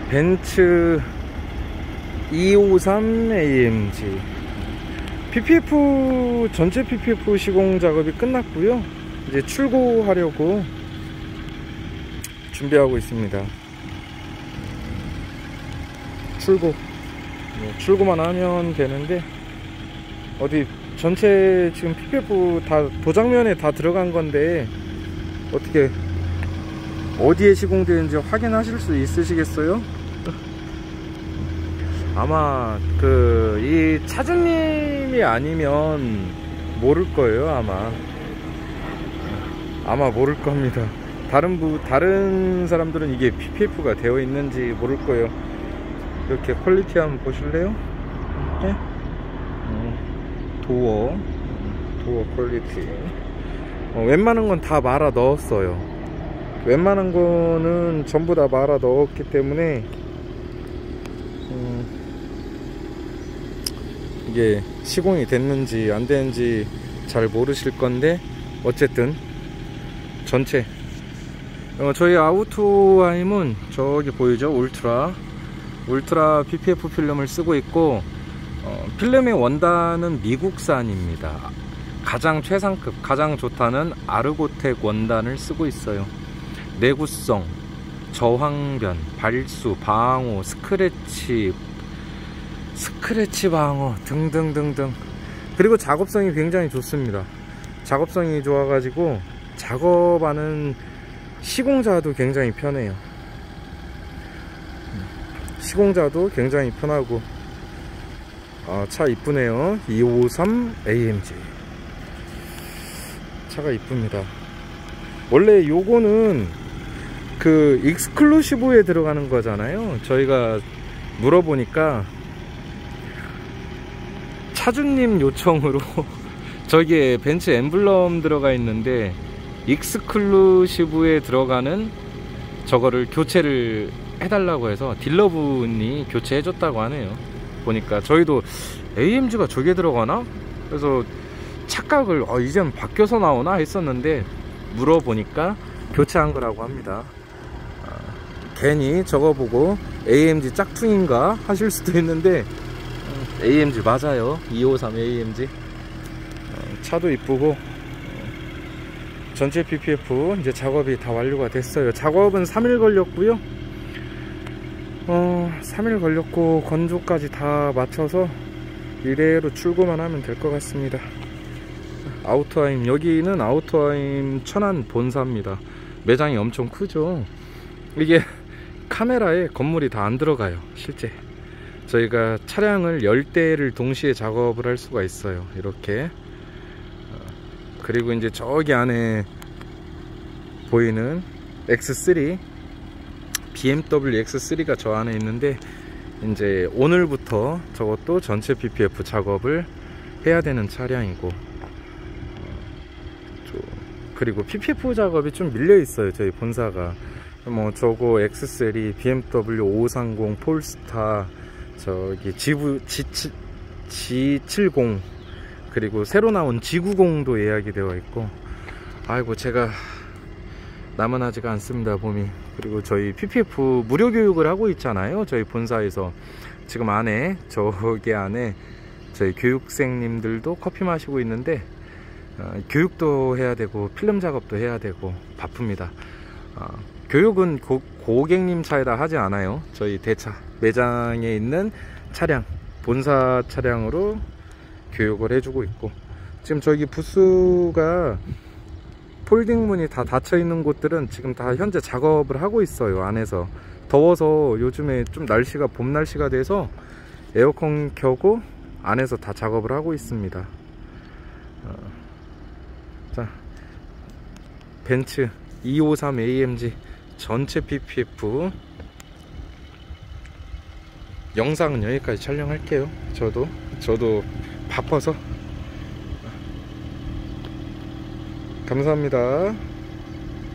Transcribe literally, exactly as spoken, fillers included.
벤츠 이오삼 에이엠지 피피에프 전체 피피에프 시공 작업이 끝났고요. 이제 출고하려고 준비하고 있습니다. 출고 출고만 하면 되는데, 어디 전체 지금 피피에프 다 도장면에 다 들어간 건데 어떻게 어디에 시공되는지 확인하실 수 있으시겠어요? 아마 그 이 차주님이 아니면 모를 거예요. 아마 아마 모를 겁니다. 다른 부 다른 사람들은 이게 피피에프가 되어 있는지 모를 거예요. 이렇게 퀄리티 한번 보실래요? 네? 도어 도어 퀄리티 어, 웬만한 건 다 말아 넣었어요. 웬만한 거는 전부 다 말아 넣었기 때문에 음, 이게 시공이 됐는지 안 됐는지 잘 모르실 건데, 어쨌든 전체 어, 저희 아우토아임은 저기 보이죠? 울트라 울트라 피피에프 필름을 쓰고 있고, 어, 필름의 원단은 미국산입니다. 가장 최상급, 가장 좋다는 아르고텍 원단을 쓰고 있어요. 내구성, 저황변, 발수, 방호, 스크래치, 스크래치 방어 등등등등. 그리고 작업성이 굉장히 좋습니다. 작업성이 좋아가지고 작업하는 시공자도 굉장히 편해요. 시공자도 굉장히 편하고. 아, 차 이쁘네요. 이오삼 에이엠지 차가 이쁩니다. 원래 요거는 그 익스클루시브에 들어가는 거잖아요. 저희가 물어보니까 차주님 요청으로 저기에 벤츠 엠블럼 들어가 있는데 익스클루시브에 들어가는 저거를 교체를 해달라고 해서 딜러분이 교체해 줬다고 하네요. 보니까 저희도 에이엠지가 저게 들어가나? 그래서 착각을 어, 이젠 바뀌어서 나오나 했었는데, 물어보니까 교체한 거라고 합니다. 아, 괜히 저거 보고 에이엠지 짝퉁인가 하실 수도 있는데 음, 에이엠지 맞아요. 이오삼 에이엠지. 어, 차도 이쁘고. 어, 전체 피피에프 이제 작업이 다 완료가 됐어요. 작업은 삼 일 걸렸고요. 어, 삼 일 걸렸고 건조까지 다 맞춰서 이대로 출고만 하면 될 것 같습니다. 아우토아임, 여기는 아우토아임 천안 본사입니다. 매장이 엄청 크죠. 이게 카메라에 건물이 다 안 들어가요. 실제 저희가 차량을 열 대를 동시에 작업을 할 수가 있어요. 이렇게. 그리고 이제 저기 안에 보이는 엑스 쓰리, 비엠더블유 엑스 쓰리가 저 안에 있는데, 이제 오늘부터 저것도 전체 피피에프 작업을 해야 되는 차량이고, 그리고 피피에프 작업이 좀 밀려 있어요. 저희 본사가 뭐 저거 엑스 쓰리, 비엠더블유 오백삼십, 폴스타, 저기 지부 지 칠십, 그리고 새로 나온 지 구십도 예약이 되어 있고. 아이고, 제가 남은하지가 않습니다, 봄이. 그리고 저희 피피에프 무료 교육을 하고 있잖아요. 저희 본사에서 지금 안에, 저기 안에 저희 교육생님들도 커피 마시고 있는데, 어, 교육도 해야 되고 필름 작업도 해야 되고 바쁩니다. 어, 교육은 고, 고객님 차에다 하지 않아요. 저희 대차 매장에 있는 차량, 본사 차량으로 교육을 해주고 있고, 지금 저기 부스가 폴딩문이 다 닫혀 있는 곳들은 지금 다 현재 작업을 하고 있어요. 안에서 더워서 요즘에 좀 날씨가 봄 날씨가 돼서 에어컨 켜고 안에서 다 작업을 하고 있습니다. 어, 자, 벤츠 이오삼 에이엠지 전체 피피에프 영상은 여기까지 촬영할게요. 저도 저도 바빠서. 감사합니다.